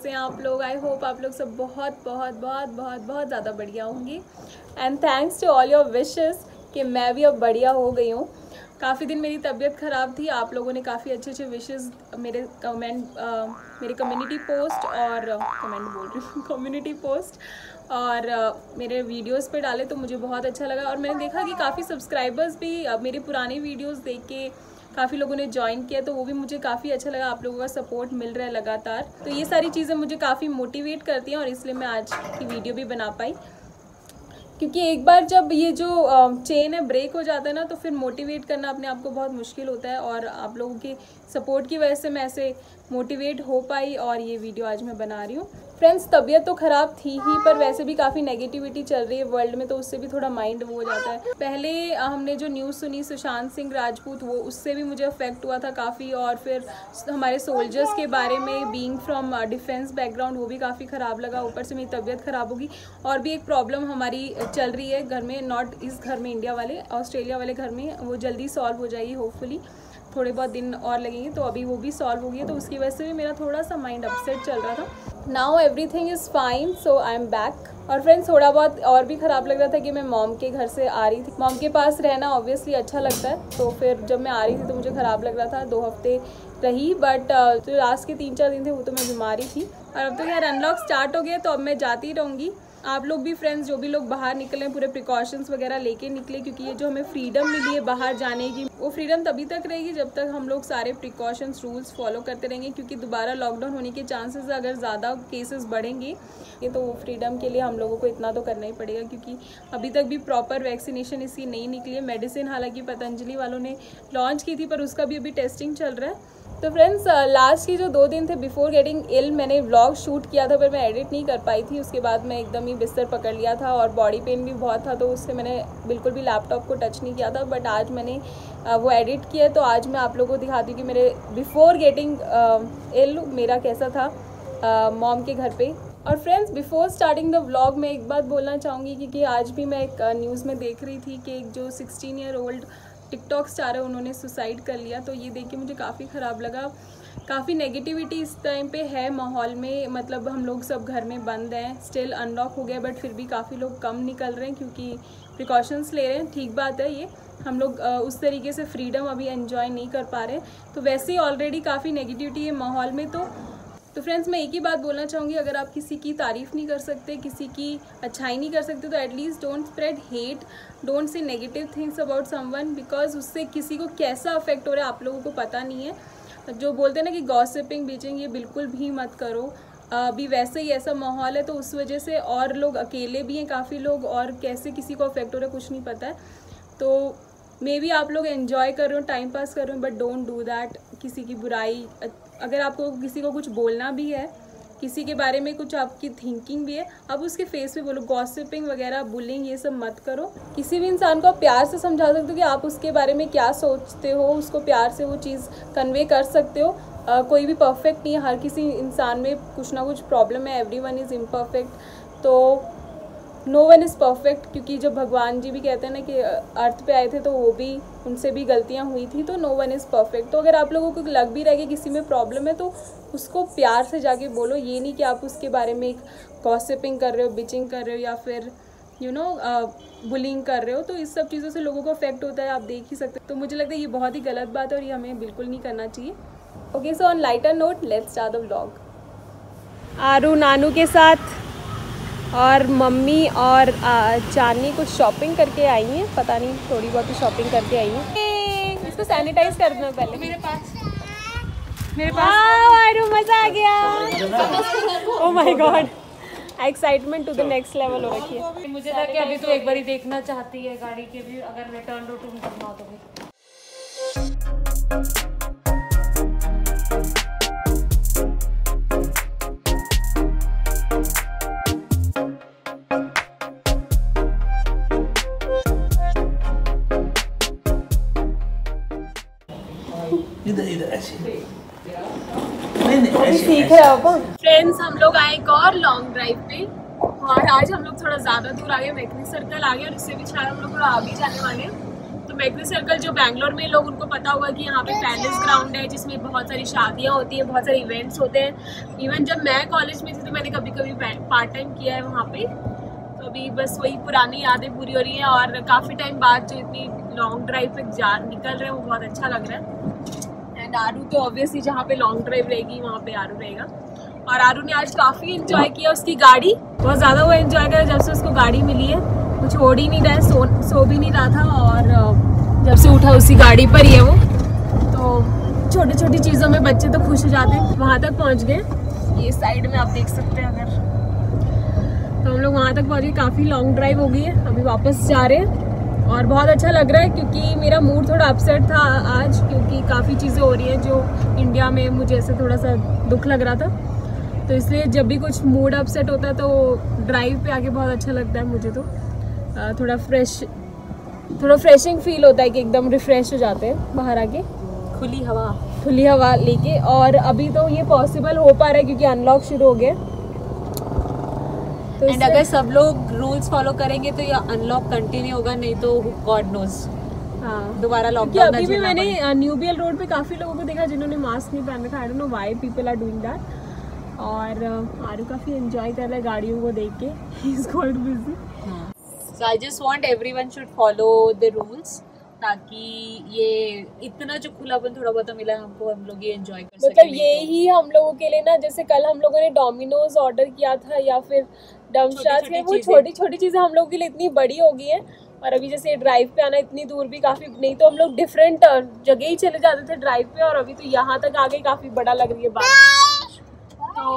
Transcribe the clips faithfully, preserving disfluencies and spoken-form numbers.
कैसे हैं आप लोग? आई होप आप लोग सब बहुत बहुत बहुत बहुत बहुत ज़्यादा बढ़िया होंगे। And thanks to all your wishes कि मैं भी अब बढ़िया हो गई हूँ। काफ़ी दिन मेरी तबीयत ख़राब थी, आप लोगों ने काफ़ी अच्छे अच्छे विशेस मेरे कमेंट मेरे कम्युनिटी पोस्ट और कमेंट बोल रही हूँ कम्युनिटी पोस्ट और uh, मेरे वीडियोस पे डाले, तो मुझे बहुत अच्छा लगा। और मैंने देखा कि काफ़ी सब्सक्राइबर्स भी uh, मेरे पुराने वीडियोस देख के काफ़ी लोगों ने ज्वाइन किया, तो वो भी मुझे काफ़ी अच्छा लगा। आप लोगों का सपोर्ट मिल रहा है लगातार, तो ये सारी चीज़ें मुझे काफ़ी मोटिवेट करती हैं और इसलिए मैं आज की वीडियो भी बना पाई। क्योंकि एक बार जब ये जो चेन है ब्रेक हो जाता है ना, तो फिर मोटिवेट करना अपने आप को बहुत मुश्किल होता है। और आप लोगों के सपोर्ट की वजह से मैं ऐसे मोटिवेट हो पाई और ये वीडियो आज मैं बना रही हूँ। फ्रेंड्स, तबीयत तो ख़राब थी ही, पर वैसे भी काफ़ी नेगेटिविटी चल रही है वर्ल्ड में, तो उससे भी थोड़ा माइंड वो हो जाता है। पहले हमने जो न्यूज़ सुनी सुशांत सिंह राजपूत, वो उससे भी मुझे अफेक्ट हुआ था काफ़ी। और फिर हमारे सोल्जर्स के बारे में, बीइंग फ्रॉम डिफेंस बैकग्राउंड, वो भी काफ़ी ख़राब लगा। ऊपर से मेरी तबीयत ख़राब होगी। और भी एक प्रॉब्लम हमारी चल रही है घर में, नॉट इस घर में, इंडिया वाले, ऑस्ट्रेलिया वाले घर में, वो जल्दी सॉल्व हो जाएगी होपफुली। थोड़े बहुत दिन और लगेंगे, तो अभी वो भी सॉल्व हो गई है, तो उसकी वजह से भी मेरा थोड़ा सा माइंड अपसेट चल रहा था। Now everything is fine, so I am back. और फ्रेंड्स, थोड़ा बहुत और भी ख़राब लग रहा था कि मैं मॉम के घर से आ रही थी। मॉम के पास रहना ऑब्वियसली अच्छा लगता है, तो फिर जब मैं आ रही थी तो मुझे ख़राब लग रहा था। दो हफ्ते रही, बट जो लास्ट के तीन चार दिन थे वो तो मैं बीमारी थी। और अब तो यार अनलॉक स्टार्ट हो गया, तो अब मैं जाती रहूँगी। आप लोग भी फ्रेंड्स, जो भी लोग बाहर निकले, पूरे प्रिकॉशंस वगैरह लेके निकले, क्योंकि ये जो हमें फ्रीडम मिली है बाहर जाने की, वो फ्रीडम तभी तक रहेगी जब तक हम लोग सारे प्रिकॉशंस रूल्स फॉलो करते रहेंगे। क्योंकि दोबारा लॉकडाउन होने के चांसेस, अगर ज़्यादा केसेस बढ़ेंगे, ये तो फ्रीडम के लिए हम लोगों को इतना तो करना ही पड़ेगा। क्योंकि अभी तक भी प्रॉपर वैक्सीनेशन इसकी नहीं निकली है। मेडिसिन हालांकि पतंजलि वालों ने लॉन्च की थी, पर उसका भी अभी टेस्टिंग चल रहा है। तो फ्रेंड्स, लास्ट की जो दो दिन थे बिफोर गेटिंग इल, मैंने व्लॉग शूट किया था, पर मैं एडिट नहीं कर पाई थी। उसके बाद मैं एकदम ही बिस्तर पकड़ लिया था और बॉडी पेन भी बहुत था, तो उससे मैंने बिल्कुल भी लैपटॉप को टच नहीं किया था। बट आज मैंने वो एडिट किया, तो आज मैं आप लोगों को दिखाती हूँ कि मेरे बिफोर गेटिंग इल मेरा कैसा था मॉम के घर पे। और friends, before starting the vlog मैं एक बात बोलना चाहूँगी, क्योंकि आज भी मैं एक न्यूज़ में देख रही थी कि एक जो sixteen year old TikTok star है, उन्होंने सुसाइड कर लिया। तो ये देख के मुझे काफ़ी ख़राब लगा। काफ़ी नेगेटिविटी इस टाइम पे है माहौल में। मतलब हम लोग सब घर में बंद हैं, स्टिल अनलॉक हो गया, बट फिर भी काफ़ी लोग कम निकल रहे हैं क्योंकि प्रिकॉशंस ले रहे हैं। ठीक बात है, ये हम लोग उस तरीके से फ्रीडम अभी एंजॉय नहीं कर पा रहे। तो वैसे ही ऑलरेडी काफ़ी नेगेटिविटी है माहौल में। तो तो फ्रेंड्स, मैं एक ही बात बोलना चाहूँगी, अगर आप किसी की तारीफ़ नहीं कर सकते, किसी की अच्छाई नहीं कर सकते, तो at least don't spread hate, don't say negative things about someone, because उससे किसी को कैसा अफेक्ट हो रहा है आप लोगों को पता नहीं है। जो बोलते हैं ना कि गॉसिपिंग, बीचिंग, ये बिल्कुल भी मत करो। अभी वैसे ही ऐसा माहौल है, तो उस वजह से और लोग अकेले भी हैं काफ़ी लोग, और कैसे किसी को अफेक्ट हो रहा है कुछ नहीं पता है। तो मे बी आप लोग एंजॉय कर रहे हो, टाइम पास कर रहे हो, बट डोंट डू दैट। किसी की बुराई, अगर आपको किसी को कुछ बोलना भी है, किसी के बारे में कुछ आपकी थिंकिंग भी है, अब उसके फेस पे बोलो। गॉसिपिंग वगैरह, बुलिंग, ये सब मत करो। किसी भी इंसान को आप प्यार से समझा सकते हो कि आप उसके बारे में क्या सोचते हो, उसको प्यार से वो चीज़ कन्वे कर सकते हो। आ, कोई भी परफेक्ट नहीं है, हर किसी इंसान में कुछ ना कुछ प्रॉब्लम है। एवरी वन इज़ इम्परफेक्ट, तो नो वन इज़ परफेक्ट। क्योंकि जब भगवान जी भी कहते हैं ना कि अर्थ पे आए थे, तो वो भी, उनसे भी गलतियां हुई थी, तो नो वन इज़ परफेक्ट। तो अगर आप लोगों को लग भी रहा है कि किसी में प्रॉब्लम है, तो उसको प्यार से जाके बोलो। ये नहीं कि आप उसके बारे में एक गॉसिपिंग कर रहे हो, बिचिंग कर रहे हो, या फिर यू नो बुलिंग कर रहे हो। तो इस सब चीज़ों से लोगों को अफेक्ट होता है, आप देख ही सकते हो। तो मुझे लगता है ये बहुत ही गलत बात है और ये हमें बिल्कुल नहीं करना चाहिए। Okay, so on lighter note, let's start the vlog. Aaru Nanu के साथ और मम्मी और चांदनी कुछ शॉपिंग करके आई हैं, पता नहीं, थोड़ी बहुत ही शॉपिंग करके आई हैं। इसको सैनिटाइज कर दो पहले। मेरे पास मेरे पास आरू, मजा आ गया। Oh my god, excitement to the next level हो रखी है। मुझे था कि अभी तो एक बार ही देखना चाहती है गाड़ी के भी, अगर रिटर्न रूट करना हो तो भी। इधर इधर ऐसे नहीं नहीं ऐसे सीख रहे हो। फ्रेंड्स, हम लोग आए एक और लॉन्ग ड्राइव पे, और आज हम लोग थोड़ा ज़्यादा दूर आ गए, मैकनी सर्कल आ गए, और इससे भी शायद हम लोग थोड़ा आगे जाने वाले हैं। तो तो मैग्नी सर्कल जो बैंगलोर में लोग उनको पता होगा कि यहाँ पे पैलेस ग्राउंड है जिसमें बहुत सारी शादियाँ होती हैं, बहुत सारे इवेंट्स होते हैं। इवन जब मैं कॉलेज में थी तो मैंने कभी कभी पार्ट टाइम किया है वहाँ पे। तो अभी बस वही पुरानी यादें पूरी हो रही हैं और काफ़ी टाइम बाद जो इतनी लॉन्ग ड्राइव पे जा निकल रहे हैं वो बहुत अच्छा लग रहा है। एंड आरू तो ऑब्वियसली जहाँ पे लॉन्ग ड्राइव रहेगी वहाँ पे आरू रहेगा। और आरू ने आज काफ़ी इन्जॉय किया उसकी गाड़ी, बहुत ज़्यादा वो इन्जॉय करा जब से उसको गाड़ी मिली है। कुछ छोड़ ही नहीं रहा है, सो सो भी नहीं रहा था और जब से उठा उसी गाड़ी पर ही है वो। तो छोटी छोटी चीज़ों में बच्चे तो खुश हो जाते हैं। वहाँ तक पहुँच गए, ये साइड में आप देख सकते हैं अगर, तो हम लोग वहाँ तक पहुँच गए। काफ़ी लॉन्ग ड्राइव हो गई है, अभी वापस जा रहे हैं और बहुत अच्छा लग रहा है क्योंकि मेरा मूड थोड़ा अपसेट था आज, क्योंकि काफ़ी चीज़ें हो रही हैं जो इंडिया में मुझे ऐसे थोड़ा सा दुख लग रहा था। तो इसलिए जब भी कुछ मूड अपसेट होता है तो ड्राइव पे आके बहुत अच्छा लगता है मुझे। तो थोड़ा फ्रेश थोड़ा फ्रेशिंग फील होता है कि एकदम रिफ़्रेश हो जाते हैं बाहर आके, खुली हवा खुली हवा लेके। और अभी तो ये पॉसिबल हो पा रहा है क्योंकि अनलॉक शुरू हो गया। तो एंड अगर सब लोग रूल्स फॉलो करेंगे तो ये अनलॉक कंटिन्यू होगा, नहीं तो गॉड नोज हाँ दोबारा लॉकडाउन। अभी भी मैंने न्यूबियल रोड पे काफ़ी लोगों को देखा जिन्होंने मास्क नहीं पहन रखा। I don't know why people are doing that. और आरू काफ़ी एंजॉय कर रहा है गाड़ियों को देख के, he is quite busy. So I just want everyone should follow the rules, ताकि ये इतना जो खुलापन थोड़ा बहुत मिला है हमको, हम लोग ये एंजॉय कर सकें। मतलब ये ही हम लोगों के लिए ना, जैसे कल हम लोगों ने डोमिनोज ऑर्डर किया था या फिर डमशास में, वो छोटी छोटी चीज़ें हम लोगों के लिए इतनी बड़ी हो गई है। और अभी जैसे ड्राइव पे आना इतनी दूर भी काफ़ी, नहीं तो हम लोग डिफरेंट जगह ही चले जाते थे ड्राइव पे, और अभी तो यहाँ तक आ गए, काफ़ी बड़ा लग रही है बात। तो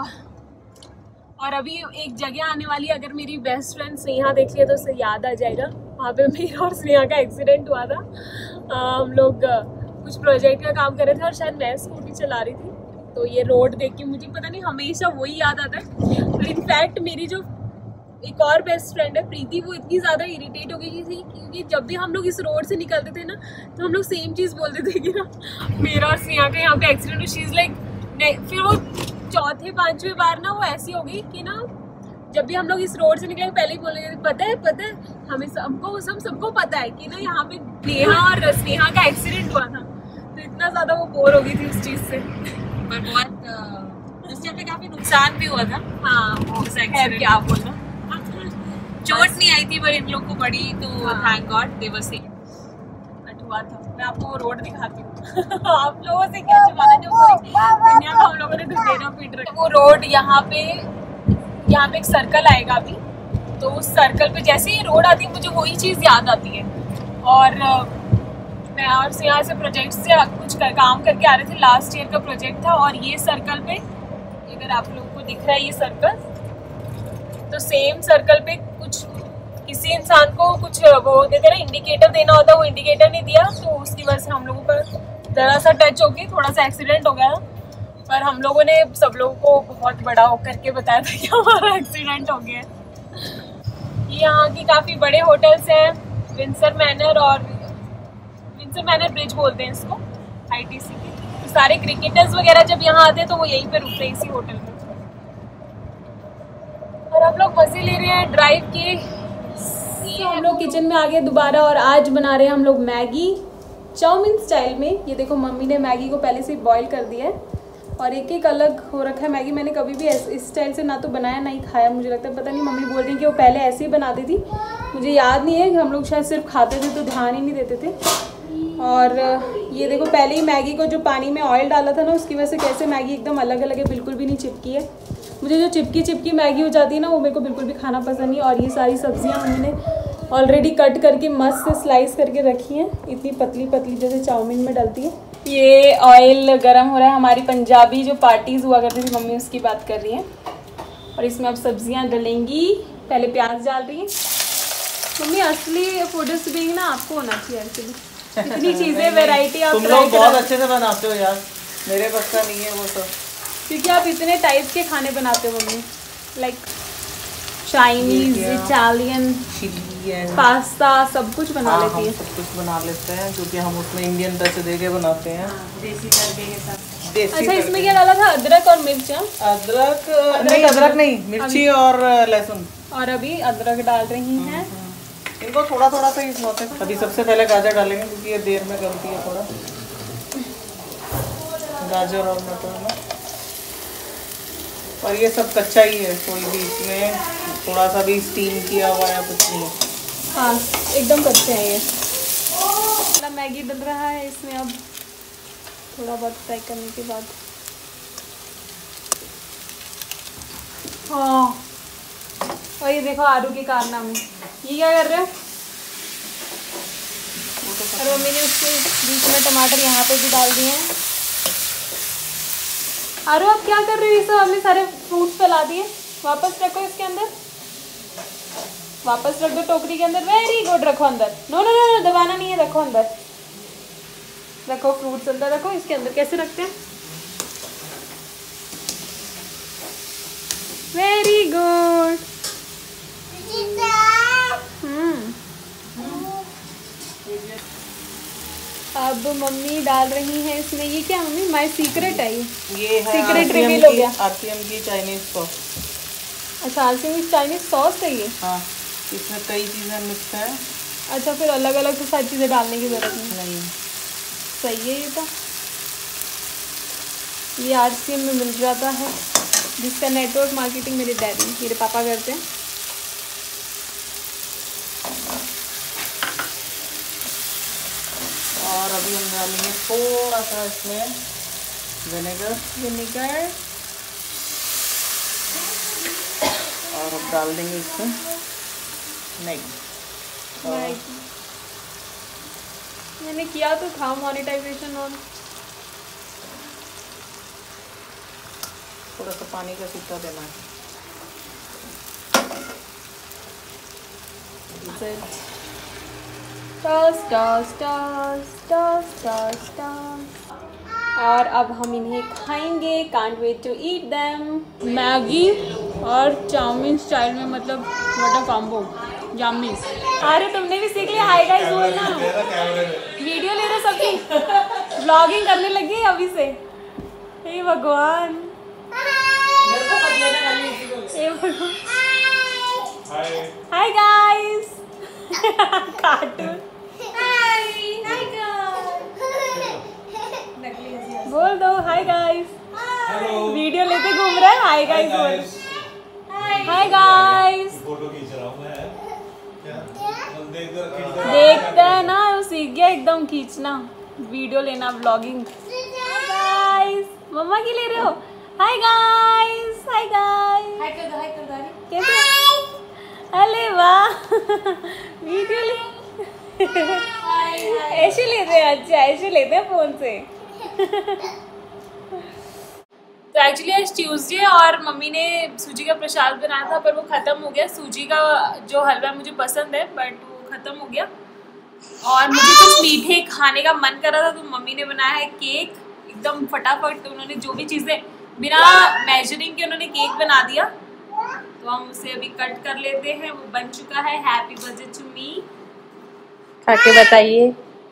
और अभी एक जगह आने वाली, अगर मेरी बेस्ट फ्रेंड स्नेहा देख लिया तो उससे याद आ जाएगा, वहाँ पे मेरा और स्नेहा का एक्सीडेंट हुआ था। आ, हम लोग कुछ प्रोजेक्ट का काम कर रहे थे और शायद मैं स्कूटी चला रही थी, तो ये रोड देख के मुझे पता नहीं हमेशा वही याद आता है। और इनफैक्ट मेरी जो एक और बेस्ट फ्रेंड है प्रीति, वो इतनी ज़्यादा इरिटेट हो गई थी क्योंकि जब भी हम लोग इस रोड से निकलते थे ना तो हम लोग सेम चीज़ बोलते थे कि ना मेरा और स्नेहा का यहाँ पे एक्सीडेंट हुआ। शी इज़ लाइक, फिर वो चौथे पांचवें बार ना वो ऐसी हो गई कि ना जब भी हम लोग इस रोड से निकले पहले ही बोल रहे थे पता है पता है हमें सबको हम सबको पता है कि ना यहाँ पे नेहा और स्नेहा का एक्सीडेंट हुआ था। तो इतना ज़्यादा वो बोर हो गई थी उस चीज़ से। पर बहुत उस टाइम पे काफ़ी नुकसान भी हुआ था। हाँ वो एक्सीडेंट क्या बोलना, चोट नहीं आई थी पर इन लोग को बड़ी, तो thank god they were safe. हुआ था, मैं आपको वो रोड दिखाती हूँ। आप लोगों से क्या छुपाना, जो दुनिया में हम लोगों ने ढूंढेना पीट रहा है। वो रोड यहाँ पे यहाँ पे एक सर्कल आएगा अभी, तो उस सर्कल पे जैसे ही रोड आती है मुझे वही चीज़ याद आती है। और मैं और से यहाँ से प्रोजेक्ट से कुछ कर, काम करके आ रहे थे, लास्ट ईयर का प्रोजेक्ट था। और ये सर्कल पे अगर आप लोगों को दिख रहा है ये सर्कल, तो सेम सर्कल पे कुछ किसी इंसान को कुछ वो देते ना इंडिकेटर देना होता है, वो इंडिकेटर नहीं दिया, तो उसकी वजह से हम लोगों पर ज़रा सा टच हो गई, थोड़ा सा एक्सीडेंट हो गया। पर हम लोगों ने सब लोगों को बहुत बड़ा हो करके बताया था कि हमारा एक्सीडेंट हो गया है। यहाँ की काफ़ी बड़े होटल्स हैं, विंसर मैनर और विंसर मैनर ब्रिज बोलते हैं इसको, आई टी सी के। तो सारे क्रिकेटर्स वगैरह जब यहाँ आते हैं तो वो यहीं पे रुकते हैं इसी होटल में। और हम लोग मज़े ले रहे हैं ड्राइव के। तो हम लोग किचन में आ गए दोबारा और आज बना रहे हैं हम लोग मैगी चाउमीन स्टाइल में। ये देखो मम्मी ने मैगी को पहले से बॉईल कर दिया है और एक एक अलग हो रखा है मैगी। मैंने कभी भी इस स्टाइल से ना तो बनाया ना ही खाया, मुझे लगता है पता नहीं मम्मी बोल रही हैं कि वो पहले ऐसे ही बनाती थी, मुझे याद नहीं है। हम लोग शायद सिर्फ खाते थे तो ध्यान ही नहीं देते थे। और ये देखो पहले ही मैगी को जो पानी में ऑयल डाला था ना उसकी वजह से कैसे मैगी एकदम अलग अलग है, बिल्कुल भी नहीं चिपकी है। मुझे जो चिपकी चिपकी मैगी हो जाती है ना वो मेरे को बिल्कुल भी खाना पसंद नहीं। और ये सारी सब्जियां मम्मी ने ऑलरेडी कट करके मस्त से स्लाइस करके रखी हैं, इतनी पतली पतली जैसे चाउमीन में डलती है। ये ऑयल गरम हो रहा है, हमारी पंजाबी जो पार्टीज़ हुआ करती थी मम्मी उसकी बात कर रही हैं। और इसमें अब सब्जियां डलेंगी, पहले प्याज डाल रही हैं मम्मी। असली फूडिस्ट भी ना आपको होना चाहिए एक्चुअली, इतनी चीज़ें वेराइटी आप तुम लोग बहुत अच्छे से बनाते हो यार, मेरे बस का नहीं है वो सब, क्योंकि आप इतने टाइप के खाने बनाते हो मम्मी, लाइक चाइनीज, इटालियन, पास्ता, सब कुछ बना हाँ, लेती है। सब कुछ बना लेते हैं क्योंकि हम उसमें इंडियन टच दे के बनाते हैं, देसी तड़के के साथ। देसी अच्छा इसमें क्या डाला था, अदरक और मिर्च? अदरक नहीं, अदरक नहीं, मिर्ची और लहसुन। और अभी अदरक डाल रही हैं इनको थोड़ा थोड़ा सा ही बहुत है। अभी सबसे पहले गाजर डालेंगे क्योंकि ये देर में गलती है थोड़ा, गाजर और मटर में। और ये सब कच्चा ही है, कोई भी इसमें थोड़ा सा भी स्टीम किया हुआ या कुछ नहीं। हाँ एकदम कच्चे हैं ये। मतलब मैगी डल रहा है इसमें अब थोड़ा बहुत फ्राई करने के बाद। हाँ और ये देखो आलू के कारनामे। ये क्या कर रहे हो? और मम्मी ने उसके बीच में टमाटर यहाँ पे भी डाल दिए हैं। आरू आप क्या कर रहे हो? ये सब हमने सारे फ्रूट्स फैला दिए। वापस रखो इसके अंदर, वापस रख दो टोकरी के अंदर। वेरी गुड, रखो अंदर। नो नो नो दबाना नहीं है, रखो अंदर, रखो फ्रूट्स अंदर रखो। इसके अंदर कैसे रखते हैं? Very good. हम्म अब मम्मी डाल रही हैं इसमें। ये क्या मम्मी? माय सीक्रेट है ये। ये है सीक्रेट रिवील हो गया। आरसीएम की चाइनीज सॉस। अच्छा आरसीएम की चाइनीज सॉस है ये। हाँ इसमें कई चीज़ें मिक्स है। अच्छा फिर अलग अलग तो सारी चीज़ें डालने की ज़रूरत नहीं। नहीं सही है ये तो। ये आरसीएम में मिल जाता है, जिसका नेटवर्क मार्केटिंग मेरे डैडी मेरे पापा करते हैं। और अभी हम डालेंगे थोड़ा सा इसमें विनेगर विनेगर और अब डाल देंगे इसमें मैगी। मैगी मैंने किया तो था मोनेटाइजेशन ऑन। थोड़ा सा पानी का सीटा देना है। Toss toss toss toss toss toss. और अब हम इन्हें खाएंगे। Can't wait to eat them. Maggi और चाउमीन स्टाइल में, मतलब व्हाट अ कॉम्बो, यम्मी। अरे तुमने भी सीख लिया हाय गाइस बोलना। वीडियो ले रहे सबकी, व्लॉगिंग करने लगी अभी से। हे भगवान, हे भगवान। Hi guys. कार्टून बोल दो हाय गाइस। वीडियो लेते घूम रहे हैं। हाय गाइस बोल। Hi guys. फोटो खींच रहा हूं मैं। देखते हैं ना, वो सीख गया एकदम खींचना, वीडियो लेना, व्लॉगिंग। Hi guys. मम्मा की ले रहे हो? Hi guys. Hi guys. हाय कर दो, हाय कर दो। अरे कैसे? अरे वाह वीडियो ले ऐसे लेते हैं। अच्छा ऐसे लेते हैं फोन से। तो एक्चुअली आज ट्यूसडे और मम्मी ने सूजी का प्रसाद बनाया था, पर वो ख़त्म हो गया। सूजी का जो हलवा मुझे पसंद है बट वो ख़त्म हो गया। और मुझे कुछ मीठे खाने का मन कर रहा था, तो मम्मी ने बनाया है केक एकदम फटाफट। तो उन्होंने जो भी चीज़ें बिना मेजरिंग के उन्होंने केक बना दिया। तो हम उसे अभी कट कर लेते हैं। वो बन चुका है। Happy birthday to me. खा के बताइए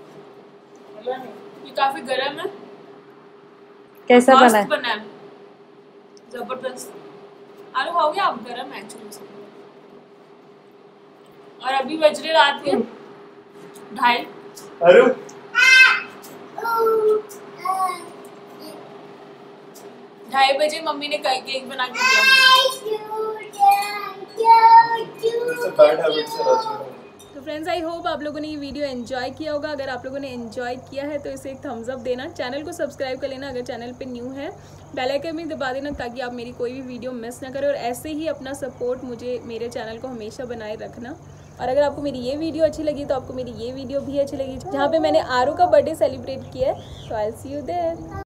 ये काफी गर्म है। कैसा बना है? बना है जबरदस्त। आलू खाओगे आप? गर्म है एक्चुअली। और अभी बज रहे रात के ढाई। अरे ढाई बजे मम्मी ने केक बना के दिया। बैड हैबिट से राजी हूं। तो फ्रेंड्स आई होप आप लोगों ने ये वीडियो एंजॉय किया होगा। अगर आप लोगों ने एंजॉय किया है तो इसे एक थम्स अप देना, चैनल को सब्सक्राइब कर लेना अगर चैनल पे न्यू है, बेल आइकन भी दबा देना ताकि आप मेरी कोई भी वीडियो मिस ना करें। और ऐसे ही अपना सपोर्ट मुझे मेरे चैनल को हमेशा बनाए रखना। और अगर आपको मेरी ये वीडियो अच्छी लगी तो आपको मेरी ये वीडियो भी अच्छी लगी, जहाँ पे मैंने आरू का बर्थडे सेलिब्रेट किया है। तो I will see you there.